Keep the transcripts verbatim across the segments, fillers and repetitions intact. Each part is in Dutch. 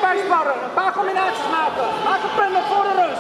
erbij sparren. Een paar combinaties maken. Maak een punt voor de rust.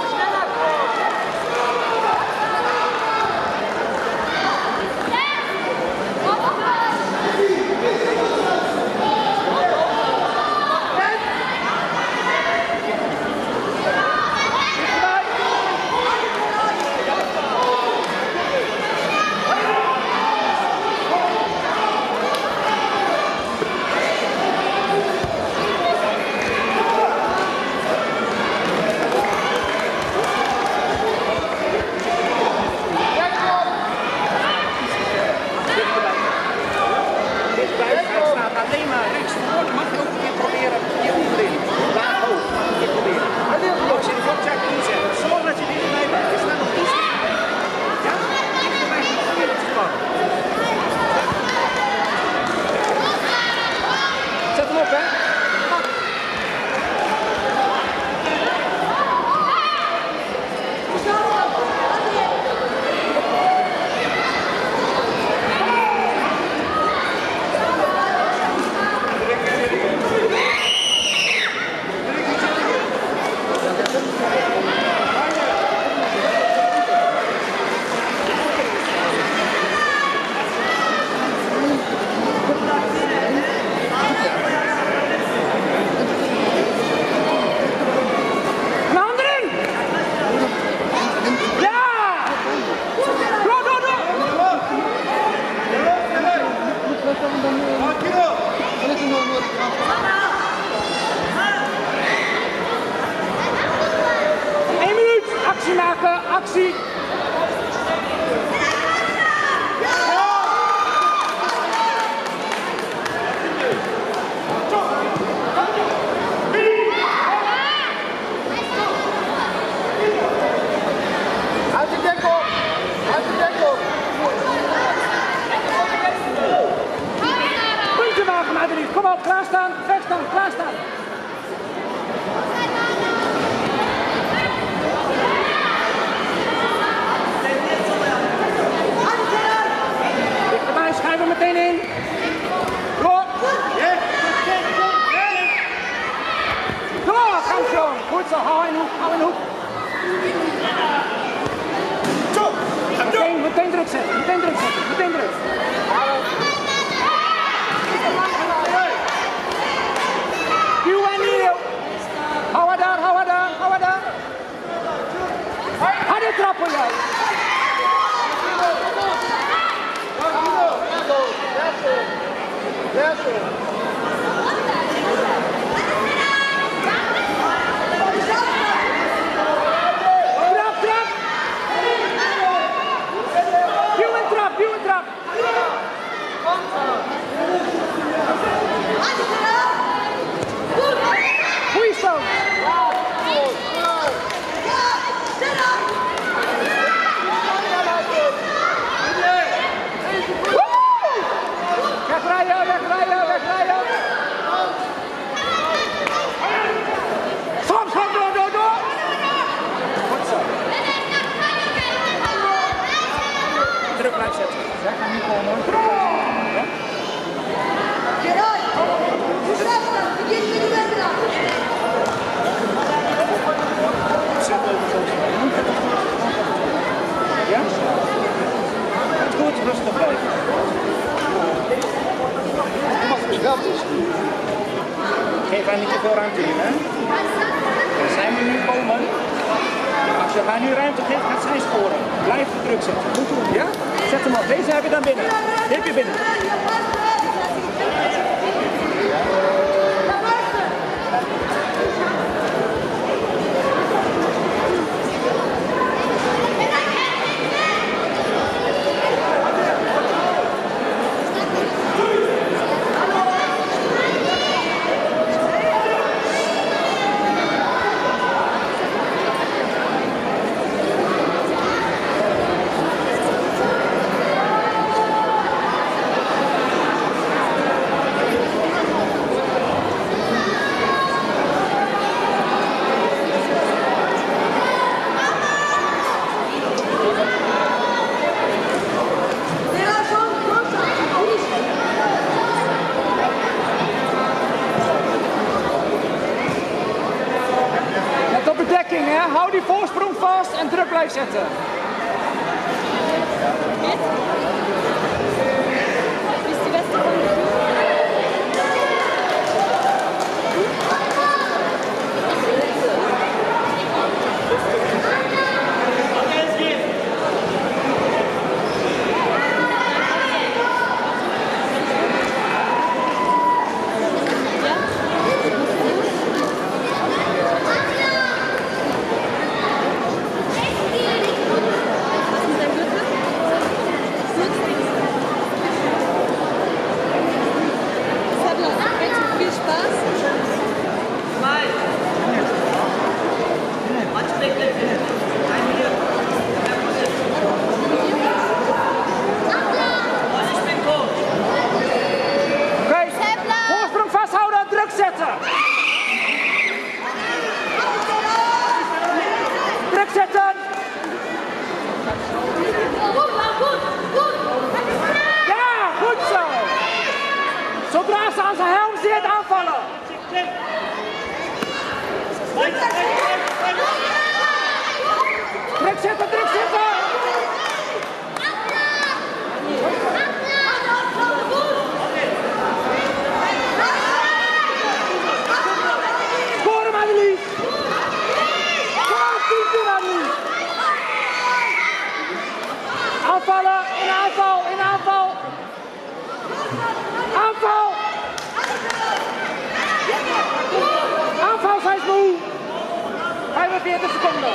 Actie! Uit de dekkel! Uit de dekkel! Puntje maken, Madeline! Kom op, klaarstaan! Klaarstaan, klaarstaan! Schrijf er meteen in. Door. Door, kom zo. Goed zo, hou in hoek, hou in hoek. Meteen, meteen druk zetten, meteen druk zetten, meteen druk. Duw en nieuw. Hou haar daar, hou haar daar, hou haar daar. Harde trappen jij. Yes, sir. Trap, trap! Duw en trap, duw en trap! Goeie stoot! Wegrijden, wegrijden, wegrijden! Schop, schop, door, door, door! Goed zo. Druk blijf zetten. Zij gaan niet komen. Gerard! Hoe staat het? Begin met de wedstrijd. Zet over zo. Ja? Het goed, rustig blijven. Geef haar niet te veel ruimte in, hè? Dan zijn we nu komen. Als je haar nu ruimte geeft, gaat zij scoren. Blijf de druk zetten. Goed doen, ja? Zet hem op. Deze heb je dan binnen. Dit heb je binnen. hou die voorsprong vast en druk blijf zetten. Wie is die beste van de groep? Druk zetten! Ja, goed zo! Zodra ze aan zijn helm zit, aanvallen! Druk zetten, druk zetten! Scoren, Annelies! Aanvallen, in aanval, in aanval! Aanval! Aanval, zijn ze moe! vijfenveertig seconden!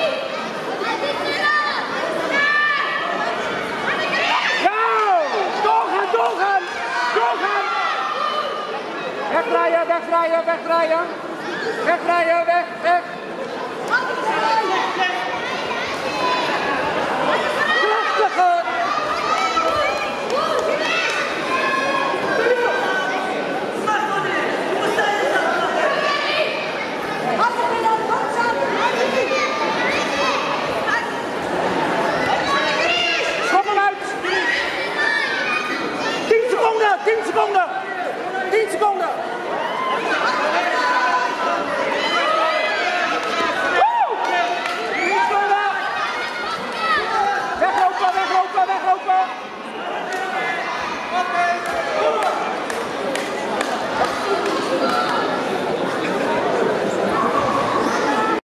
Ja! Doorgaan, doorgaan! Doorgaan! Wegdraaien, wegdraaien, wegdraaien! Wegdraaien, weg, weg! Schop hem uit! tien seconden, tien seconden!